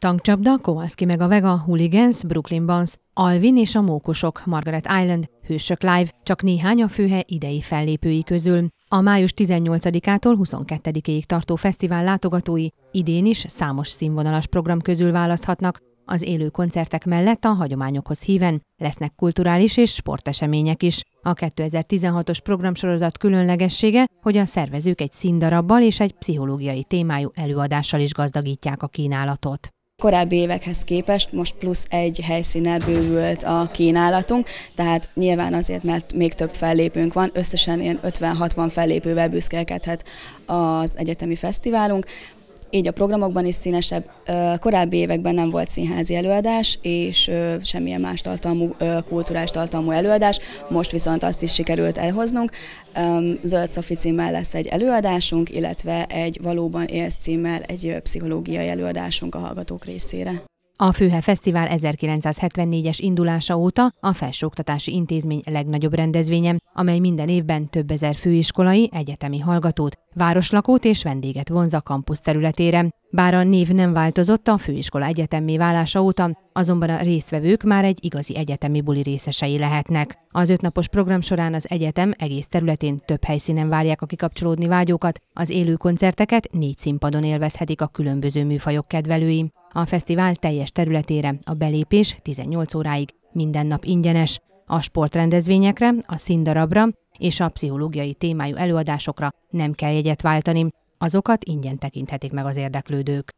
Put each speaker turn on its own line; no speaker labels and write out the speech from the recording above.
Tankcsapda, Kowalski meg a Vega, Hooligans, Brooklyn Bounce, Alvin és a Mókusok, Margaret Island, Hősök Live, csak néhány a főhe idei fellépői közül. A május 18-ától 22-ig tartó fesztivál látogatói idén is számos színvonalas program közül választhatnak. Az élő koncertek mellett a hagyományokhoz híven lesznek kulturális és sportesemények is. A 2016-os programsorozat különlegessége, hogy a szervezők egy színdarabbal és egy pszichológiai témájú előadással is gazdagítják a kínálatot.
Korábbi évekhez képest most plusz egy helyszínnel bővült a kínálatunk, tehát nyilván azért, mert még több fellépőnk van, összesen ilyen 50-60 fellépővel büszkélkedhet az egyetemi fesztiválunk. Így a programokban is színesebb. Korábbi években nem volt színházi előadás, és semmilyen más tartalmú, kulturális tartalmú előadás, most viszont azt is sikerült elhoznunk. Zöld Szofi címmel lesz egy előadásunk, illetve egy Valóban élsz címmel egy pszichológiai előadásunk a hallgatók részére.
A Főhe Fesztivál 1974-es indulása óta a felsőoktatási intézmény legnagyobb rendezvénye, amely minden évben több ezer főiskolai, egyetemi hallgatót, városlakót és vendéget vonz a kampusz területére. Bár a név nem változott a főiskola egyetemmé válása óta, azonban a résztvevők már egy igazi egyetemi buli részesei lehetnek. Az 5 napos program során az egyetem egész területén több helyszínen várják a kikapcsolódni vágyókat, az élő koncerteket 4 színpadon élvezhetik a különböző műfajok kedvelői. A fesztivál teljes területére a belépés 18 óráig minden nap ingyenes. A sportrendezvényekre, a színdarabra és a pszichológiai témájú előadásokra nem kell jegyet váltani, azokat ingyen tekinthetik meg az érdeklődők.